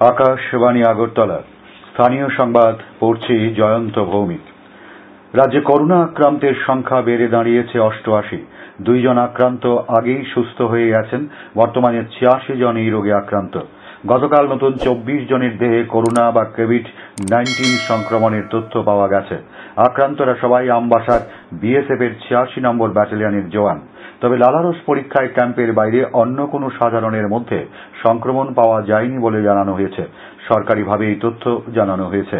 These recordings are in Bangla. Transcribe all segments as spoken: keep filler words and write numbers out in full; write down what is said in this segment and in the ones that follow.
আকাশবাণী আগরতলা। স্থানীয় সংবাদ পড়ছি জয়ন্ত ভৌমিক। রাজ্যে করোনা আক্রান্তের সংখ্যা বেড়ে দাঁড়িয়েছে অষ্টআশি। দুইজন আক্রান্ত আগেই সুস্থ হয়ে গেছেন। বর্তমানে ছিয়াশি জন এই রোগে আক্রান্ত। গতকাল নতুন চব্বিশ জনের দেহে করোনা বা কোভিড নাইন্টিন সংক্রমণের তথ্য পাওয়া গেছে। আক্রান্তরা সবাই আমবাসার বিএসএফ এর ছিয়াশি নম্বর ব্যাটালিয়নের জওয়ান। তবে লালারস পরীক্ষায় ক্যাম্পের বাইরে অন্য কোনো সাধারণের মধ্যে সংক্রমণ পাওয়া যায়নি বলে জানানো হয়েছে। সরকারিভাবে এই তথ্য জানানো হয়েছে।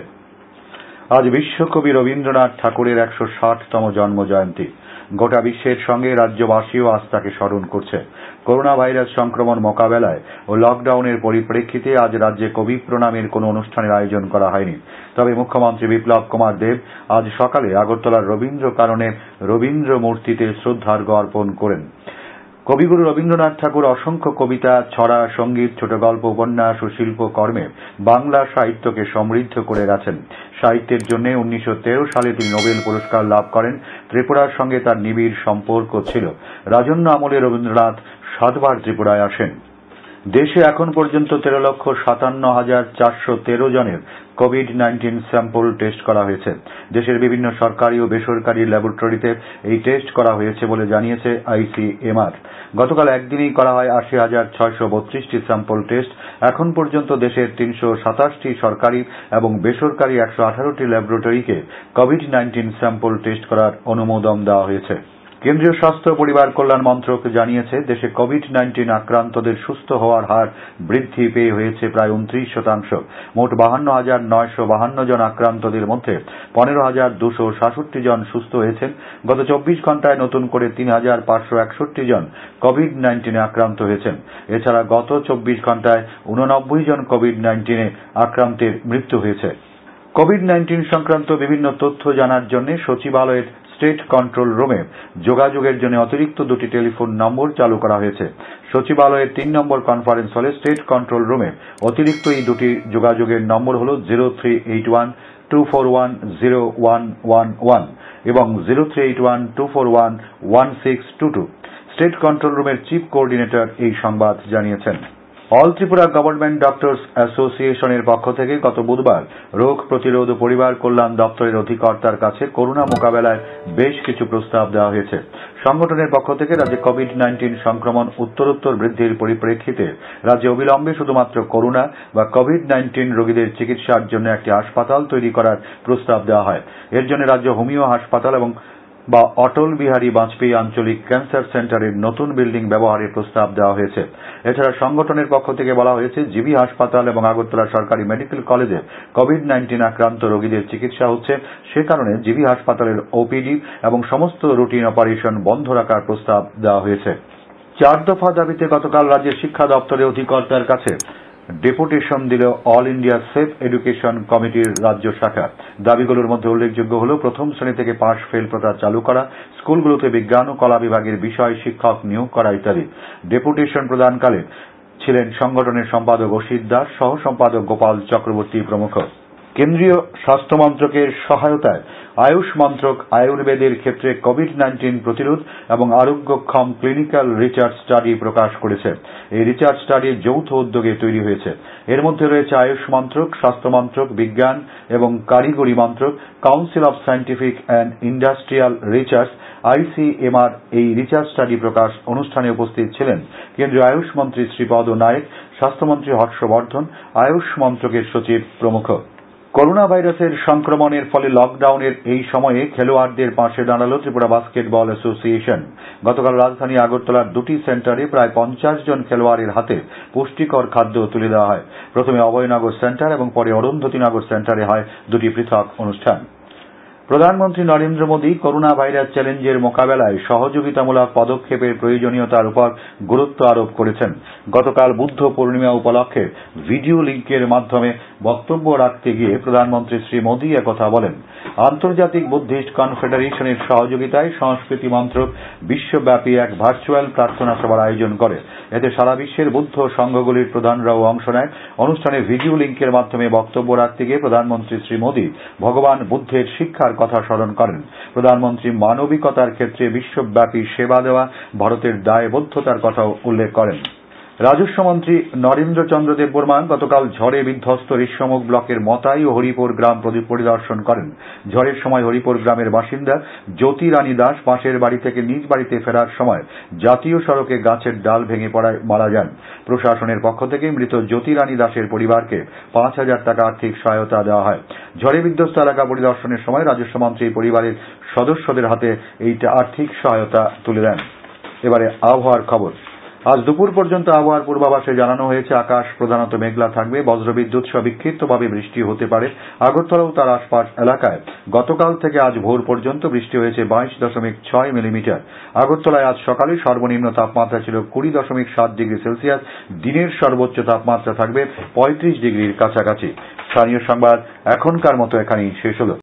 আজ বিশ্বকবি রবীন্দ্রনাথ ঠাকুরের একশো ষাটতম জন্ম জয়ন্তী। গোটা বিশ্বের সঙ্গে রাজ্যবাসীও আজ তাকে স্মরণ করছে। করোনা ভাইরাস সংক্রমণ মোকাবেলায় ও লকডাউনের পরিপ্রেক্ষিতে আজ রাজ্যে কবি প্রণামের কোনো অনুষ্ঠানের আয়োজন করা হয়নি। তবে মুখ্যমন্ত্রী বিপ্লব কুমার দেব আজ সকালে আগরতলার রবীন্দ্র কাননে রবীন্দ্র মূর্তিতে শ্রদ্ধার্ঘ্য অর্পণ করেন। কবিগুরু রবীন্দ্রনাথ ঠাকুর অসংখ্য কবিতা, ছড়া, সঙ্গীত, ছোট গল্প, উপন্যাস ও শিল্পকর্মে বাংলা সাহিত্যকে সমৃদ্ধ করে গেছেন। সাহিত্যের জন্য উনিশশো তেরো সালে তিনি নোবেল পুরস্কার লাভ করেন। ত্রিপুরার সঙ্গে তার নিবিড় সম্পর্ক ছিল। রাজন্য আমলে রবীন্দ্রনাথ সাতবার ত্রিপুরায় আসেন। দেশে এখন পর্যন্ত তেরো লক্ষ সাতান্ন হাজার চারশো তেরো জনের কোভিড নাইন্টিন স্যাম্পল টেস্ট করা হয়েছে। দেশের বিভিন্ন সরকারি ও বেসরকারি ল্যাবরেটরিতে এই টেস্ট করা হয়েছে বলে জানিয়েছে আইসিএমআর। গতকাল একদিনেই করা হয় আশি হাজার ছয়শো বত্রিশটি স্যাম্পল টেস্ট। এখন পর্যন্ত দেশের তিনশো সাতাশটি সরকারি এবং বেসরকারি একশো আঠারোটি ল্যাবরেটরিকে কোভিড নাইন্টিন স্যাম্পল টেস্ট করার অনুমোদন দেওয়া হয়েছে। কেন্দ্রীয় স্বাস্থ্য পরিবার কল্যাণ মন্ত্রক জানিয়েছে, দেশে কোভিড নাইন্টিন আক্রান্তদের সুস্থ হওয়ার হার বৃদ্ধি পেয়ে হয়েছে প্রায় উনত্রিশ শতাংশ। মোট বাহান্ন হাজার নয়শো বাহান্ন জন আক্রান্তদের মধ্যে পনেরো হাজার দুশো সাতষট্টি জন সুস্থ হয়েছেন। গত চব্বিশ ঘন্টায় নতুন করে তিন হাজার পাঁচশো একষট্টি জন কোভিড নাইন্টিনে আক্রান্ত হয়েছেন। এছাড়া গত চব্বিশ ঘন্টায় উননব্বই জন কোভিড নাইন্টিনে আক্রান্তের মৃত্যু হয়েছে। কোভিড নাইন্টিন সংক্রান্ত বিভিন্ন তথ্য জানার জন্য সচিবালয়ের স্টেট কন্ট্রোল রুমে যোগাযোগের জন্য অতিরিক্ত দুটি টেলিফোন নম্বর চালু করা হয়েছে। সচিবালয়ের তিন নম্বর কনফারেন্স হলে স্টেট কন্ট্রোল রুমে অতিরিক্ত এই দুটি যোগাযোগের নম্বর হল zero three eight one two four one zero one one one এবং zero three eight one two four one one six two two. State control রুমের চিফ কোঅর্ডিনেটর এই সংবাদ জানিয়েছেন। অল ত্রিপুরা গভর্নমেন্ট ডক্টরস অ্যাসোসিয়েশনের পক্ষ থেকে গত বুধবার রোগ প্রতিরোধ ও পরিবার কল্যাণ দপ্তরের অধিকর্তার কাছে করোনা মোকাবেলায় বেশ কিছু প্রস্তাব দেওয়া হয়েছে। সংগঠনের পক্ষ থেকে রাজ্যে কোভিড নাইন্টিন সংক্রমণ উত্তরোত্তর বৃদ্ধির পরিপ্রেক্ষিতে রাজ্যে অবিলম্বে শুধুমাত্র করোনা বা কোভিড নাইন্টিন রোগীদের চিকিৎসার জন্য একটি হাসপাতাল তৈরি করার প্রস্তাব দেওয়া হয়। এর জন্য রাজ্য হোমিও হাসপাতাল এবং বা অটল বিহারী বাজপেয়ী আঞ্চলিক ক্যান্সার সেন্টারের নতুন বিল্ডিং ব্যবহারের প্রস্তাব দেওয়া হয়েছে। এছাড়া সংগঠনের পক্ষ থেকে বলা হয়েছে, জিবি হাসপাতাল এবং আগরতলা সরকারি মেডিকেল কলেজে কোভিড নাইন্টিন আক্রান্ত রোগীদের চিকিৎসা হচ্ছে। সে কারণে জিবি হাসপাতালের ওপিডি এবং সমস্ত রুটিন অপারেশন বন্ধ রাখার প্রস্তাব দেওয়া হয়েছে। চার দফা দাবিতে গতকাল রাজ্যের শিক্ষা দপ্তরের অধিকর্তার কাছে ডেপুটেশন দিল অল ইন্ডিয়া সেফ এডুকেশন কমিটির রাজ্য শাখা। দাবিগুলোর মধ্যে উল্লেখযোগ্য হল প্রথম শ্রেণী থেকে পাশ ফেল প্রথা চালু করা, স্কুলগুলোতে বিজ্ঞান ও কলা বিভাগের বিষয় শিক্ষক নিয়োগ করা ইত্যাদি। ডেপুটেশন প্রদানকালে ছিলেন সংগঠনের সম্পাদক অসিত দাস, সহ সম্পাদক গোপাল চক্রবর্তী প্রমুখ। কেন্দ্রীয় স্বাস্থ্য মন্ত্রকের সহায়তায় আয়ুষ মন্ত্রক আয়ুর্বেদের ক্ষেত্রে কোভিড নাইন্টিন প্রতিরোধ এবং আরোগ্যক্ষম ক্লিনিক্যাল রিসার্চ স্টাডি প্রকাশ করেছে। এই রিসার্চ স্টাডি যৌথ উদ্যোগে তৈরি হয়েছে। এর মধ্যে রয়েছে আয়ুষ মন্ত্রক, স্বাস্থ্য মন্ত্রক, বিজ্ঞান এবং কারিগরি মন্ত্রক, council of scientific and industrial research ICMR. এই রিসার্চ স্টাডি প্রকাশ অনুষ্ঠানে উপস্থিত ছিলেন কেন্দ্রীয় আয়ুষ মন্ত্রী শ্রীপদ নায়েক, স্বাস্থ্যমন্ত্রী হর্ষবর্ধন, আয়ুষ মন্ত্রকের সচিব প্রমুখ। করোনা ভাইরাসের সংক্রমণের ফলে লকডাউনের এই সময়ে খেলোয়াড়দের পাশে দাঁড়াল ত্রিপুরা বাস্কেটবল অ্যাসোসিয়েশন। গতকাল রাজধানী আগরতলার দুটি সেন্টারে প্রায় পঞ্চাশ জন খেলোয়াড়ের হাতে পুষ্টিকর খাদ্য তুলে দেওয়া হয়। প্রথমে অভয়নগর সেন্টার এবং পরে অরুন্ধতিনগর সেন্টারে হয় দুটি পৃথক অনুষ্ঠান। প্রধানমন্ত্রী নরেন্দ্র মোদী করোনা ভাইরাস চ্যালেঞ্জের মোকাবেলায় সহযোগিতামূলক পদক্ষেপের প্রয়োজনীয়তার উপর গুরুত্ব আরোপ করেছেন। গতকাল বুদ্ধ পূর্ণিমা উপলক্ষে ভিডিও লিঙ্কের মাধ্যমে বক্তব্য রাখতে গিয়ে প্রধানমন্ত্রী শ্রী মোদী একথা বলেন। আন্তর্জাতিক বুদ্ধিস্ট কনফেডারেশনের সহযোগিতায় সংস্কৃতি মন্ত্রক বিশ্বব্যাপী এক ভার্চুয়াল প্রার্থনা সভার আয়োজন করে। এতে সারা বিশ্বের বুদ্ধ সংঘগুলির প্রধানরাও অংশ নেয়। অনুষ্ঠানে ভিডিও লিঙ্কের মাধ্যমে বক্তব্য রাখতে গিয়ে প্রধানমন্ত্রী শ্রী মোদী ভগবান বুদ্ধের শিক্ষার কথা স্মরণ করেন। প্রধানমন্ত্রী মানবিকতার ক্ষেত্রে বিশ্বব্যাপী সেবা দেওয়া ভারতের দায়বদ্ধতার কথাও উল্লেখ করেন। রাজস্ব মন্ত্রী নরেন্দ্র চন্দ্র দেববর্মা গতকাল ঝড়ে বিধ্বস্ত ঋষ্যমুখ ব্লকের মতাই ও হরিপুর গ্রাম পরিদর্শন করেন। ঝড়ের সময় হরিপুর গ্রামের বাসিন্দা জ্যোতি রানী দাস পাশের বাড়ি থেকে নিজ বাড়িতে ফেরার সময় জাতীয় সড়কে গাছের ডাল ভেঙে পড়ায় মারা যান। প্রশাসনের পক্ষ থেকে মৃত জ্যোতি রানী দাসের পরিবারকে পাঁচ হাজার টাকা আর্থিক সহায়তা দেওয়া হয়। ঝড়ে বিধ্বস্ত এলাকা পরিদর্শনের সময় রাজস্ব মন্ত্রী পরিবারের সদস্যদের হাতে এইটা আর্থিক সহায়তা তুলে দেন। এবারে আবহাওয়ার খবর। আজ দুপুর পর্যন্ত আবহাওয়ার পূর্বাভাসে জানানো হয়েছে আকাশ প্রধানত মেঘলা থাকবে, বজ্রবিদ্যুৎ সহ বিক্ষিপ্তভাবে বৃষ্টি হতে পারে। আগরতলা ও তার আশপাশ এলাকায় গতকাল থেকে আজ ভোর পর্যন্ত বৃষ্টি হয়েছে বাইশ দশমিক ছয় মিলিমিটার। আগরতলায় আজ সকালে সর্বনিম্ন তাপমাত্রা ছিল কুড়ি দশমিক সাত ডিগ্রি সেলসিয়াস। দিনের সর্বোচ্চ তাপমাত্রা থাকবে পঁয়ত্রিশ ডিগ্রির কাছাকাছি। স্থানীয় সংবাদ এখনকার মতো এখানেই শেষ হল।